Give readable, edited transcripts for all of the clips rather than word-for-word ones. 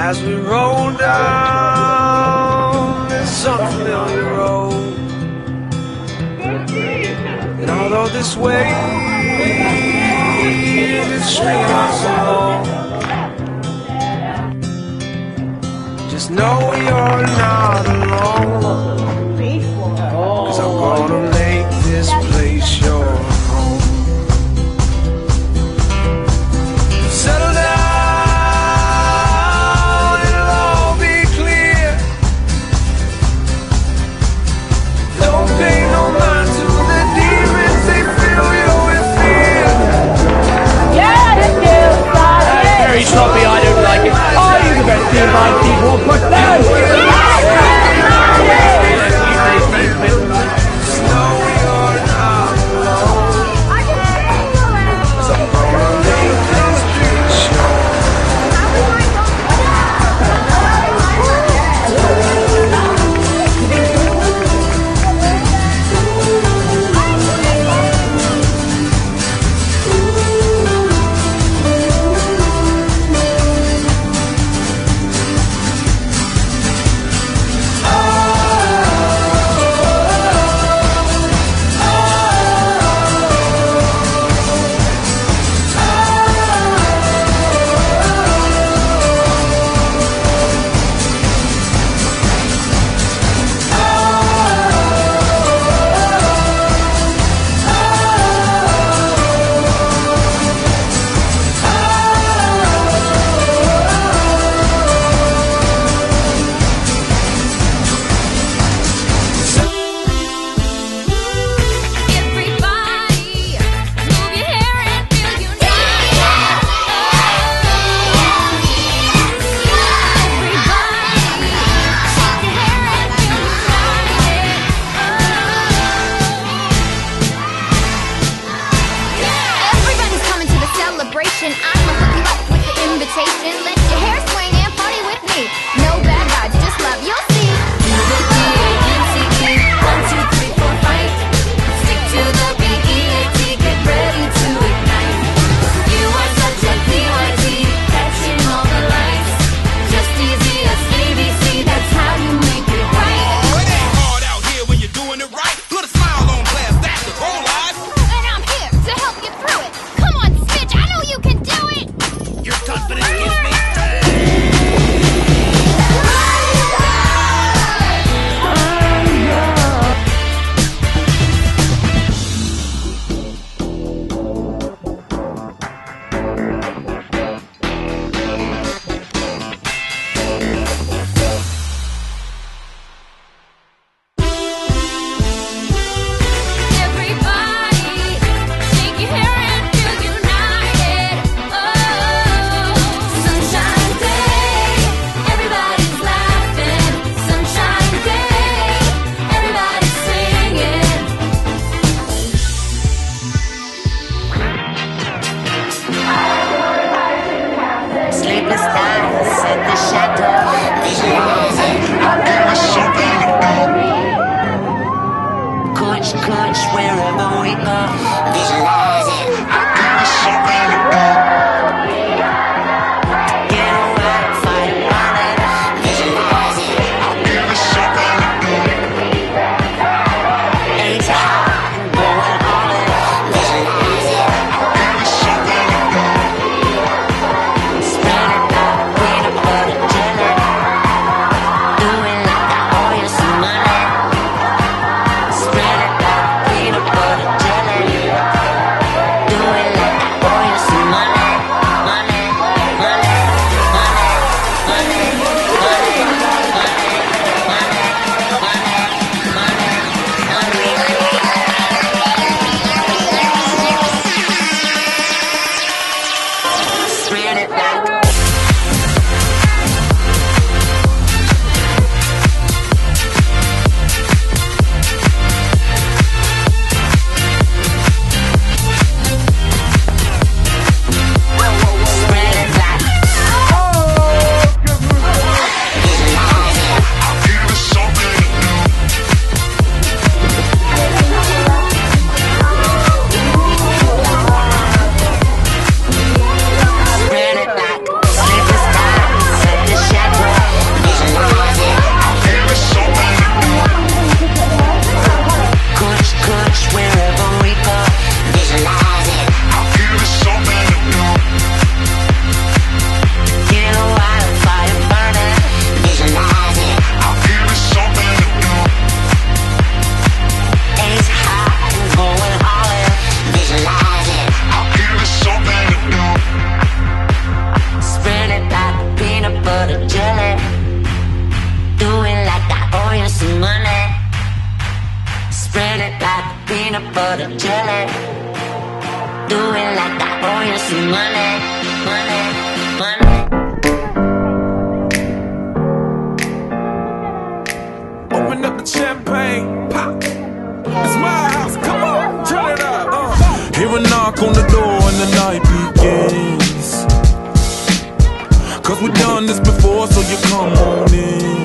as we roll down this unfamiliar road. And although this way is streams alone, just know you're not alone, 'cause I'm gonna make this place your home. Settle down, it'll all be clear. Don't pay no mind to the demons, they fill you with fear. Yeah, it is. Very sloppy, I don't like it. Are you the best team by people? Put down! I'ma hook you up with the invitation. Let your hair swing and party with me. No bad vibes, just love, you'll see. U-B-A-N-C-E, 1, 2, 3, 4, fight. Stick to the B-E-A-T, get ready to ignite. You are such a P-Y-T, catching all the lights. Just easy as ABC, that's how you make it right. Oh, it ain't hard out here when you're doing it right. Put a smile on glass, that's the whole life. And I'm here to help you through it. Come on, Stitch, I know you can do it. Your confidence gives me Oh, you see money, money, money. Open up the champagne, pop. It's my house, come on, turn it up. Hear a knock on the door and the night begins. Cause we've done this before, so you come on in.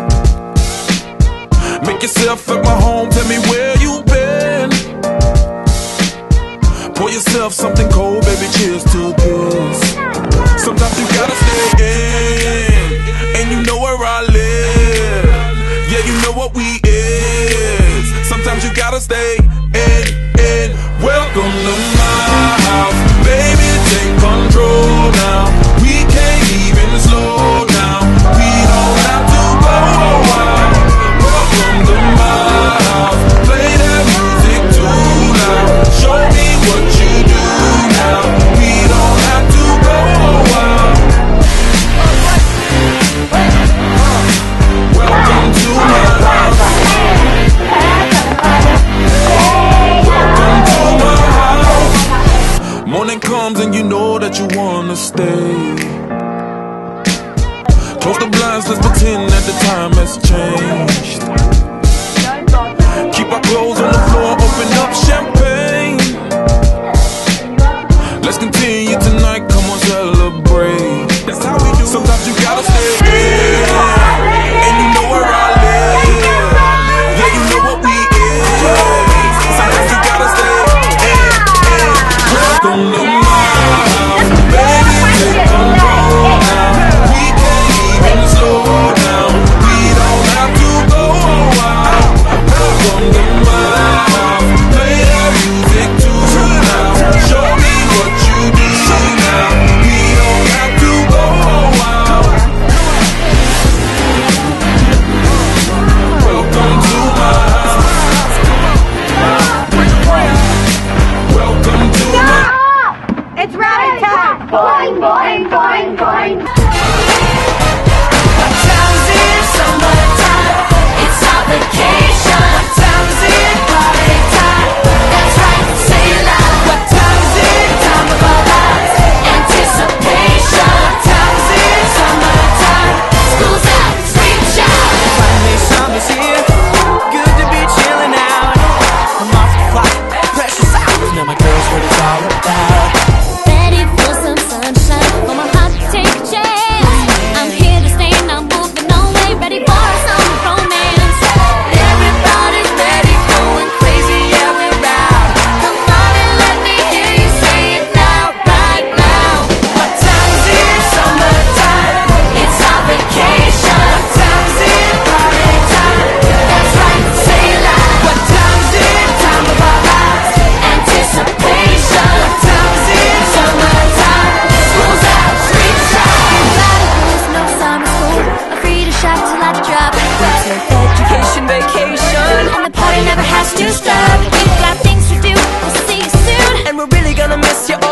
Make yourself at my home, tell me where you been. Pour yourself something cold, baby, cheers to this. Sometimes you gotta stay in, and you know where I live. Yeah, you know what we is. Sometimes you gotta stay in. Welcome to my house, baby, take control now. We can't even slow down. We don't have to go wild. Welcome to my house, play that music too loud. Show me what you do now. We don't have to go wild. Welcome to my house. Welcome to my house. Morning comes and you know that you wanna stay. Close the blinds, let's pretend that the time has changed. Keep our clothes on the floor, open up champagne. Let's continue tonight, come on, celebrate. That's how we do. Sometimes you gotta stay in, and you know where I live. Yeah, you know what we is. Sometimes you gotta stay in. Welcome to my house, baby, take control now. We can't even slow down. We don't have to go wild. Welcome to my house, play that music too loud. Show me what you do now. We don't have to go wild. Welcome to my house. Welcome to my It's rally time! Boing, boing, boing, boing. What time is it? Summertime. It's our vacation. What time is it? Party time. That's right, say it loud. What time is it? Time of our lives. Anticipation. What time is it? Summertime. School's out, scream shout. Finally summer's here, good to be chilling out. I'm off the clock, precious hours, now my girl's what it's all about. Ready for some sunshine for my hot take chance. I'm here to stay and I'm moving away, ready for some romance. Everybody's ready, going crazy, yeah, we're out. Come on and let me hear you say it now, right now. What time is it? Summertime. It's our vacation. What time is it? Party time. That's right, say it loud. What time is it? Time of our lives. Anticipation. What time is it? Summertime. School's out, scream shout. Nobody rules, no summer school. I'm free to shop till I drop. Education vacation, And the party never has to stop. We've got things to do. We'll see you soon. and we're really gonna miss you all.